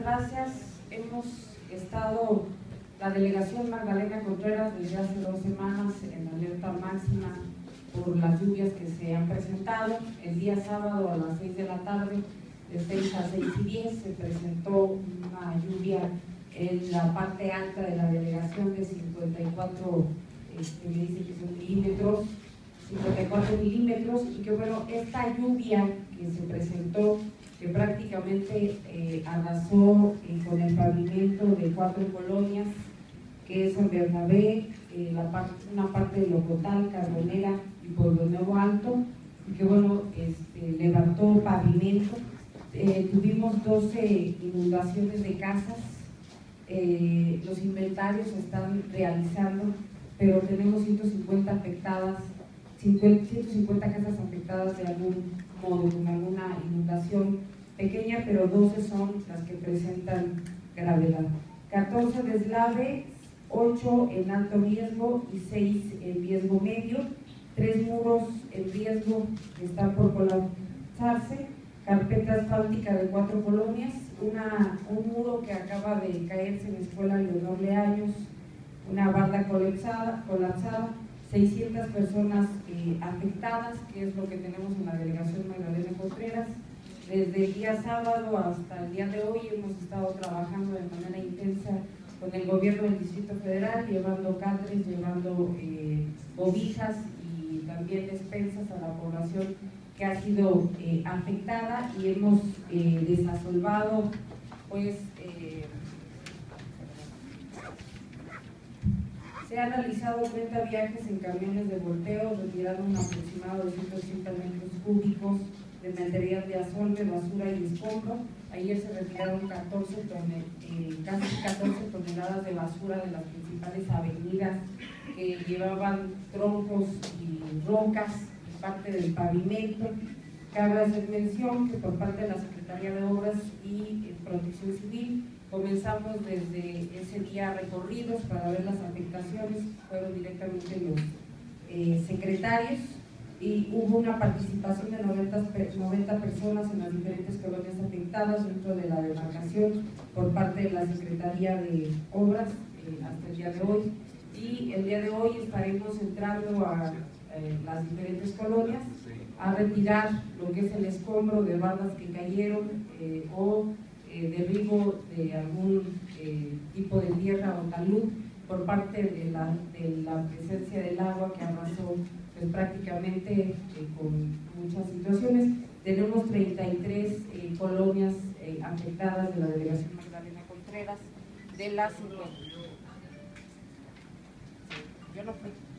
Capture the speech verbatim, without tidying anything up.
gracias. Hemos estado, la delegación Magdalena Contreras, desde hace dos semanas en alerta máxima por las lluvias que se han presentado. El día sábado a las seis de la tarde, de seis a seis y diez, se presentó una lluvia en la parte alta de la delegación de cincuenta y cuatro, este, me dice que son milímetros, cincuenta y cuatro milímetros, y que bueno, esta lluvia que se presentó, que prácticamente eh, arrasó eh, con el pavimento de cuatro colonias, que es San Bernabé, eh, la parte, una parte de Locotal, Carbonera y Pueblo Nuevo Alto, y que bueno, este, levantó pavimento. Eh, tuvimos doce inundaciones de casas, eh, los inventarios se están realizando, pero tenemos ciento cincuenta afectadas, ciento cincuenta casas afectadas de algún modo, con alguna inundación pequeña, pero doce son las que presentan gravedad. catorce deslaves, ocho en alto riesgo y seis en riesgo medio, tres muros en riesgo que están por colapsarse, carpeta asfáltica de cuatro colonias, una, un muro que acaba de caerse en la escuela Leonor Leaños, una barda colapsada, colapsada seiscientas personas eh, afectadas, que es lo que tenemos en la delegación Magdalena Contreras. Desde el día sábado hasta el día de hoy hemos estado trabajando de manera intensa con el gobierno del Distrito Federal, llevando catres, llevando eh, cobijas y también despensas a la población que ha sido eh, afectada, y hemos eh, desasolvado pues eh, se han realizado treinta viajes en camiones de volteo, retiraron un aproximado de ciento ochenta metros cúbicos de material de asolve, basura y escombro. Ayer se retiraron catorce tonel, eh, casi catorce toneladas de basura de las principales avenidas que llevaban troncos y rocas y parte del pavimento. Cabe hacer mención que por parte de la Secretaría de Obras y Protección Civil comenzamos desde ese día recorridos para ver las afectaciones, fueron directamente los eh, secretarios, y hubo una participación de noventa, noventa personas en las diferentes colonias afectadas dentro de la demarcación por parte de la Secretaría de Obras eh, hasta el día de hoy, y el día de hoy estaremos entrando a eh, las diferentes colonias a retirar lo que es el escombro de bardas que cayeron eh, o eh, derribo de algún eh, tipo de tierra o talud por parte de la, de la presencia del agua que arrasó pues, prácticamente eh, con muchas situaciones. Tenemos treinta y tres eh, colonias eh, afectadas de la delegación Magdalena Contreras, de las cincuenta. Yo no fui.